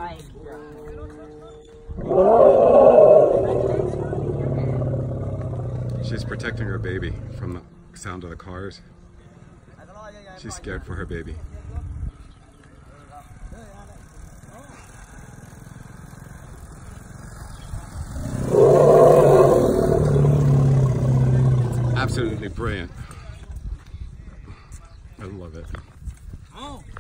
She's protecting her baby from the sound of the cars. She's scared for her baby. Absolutely brilliant. I love it.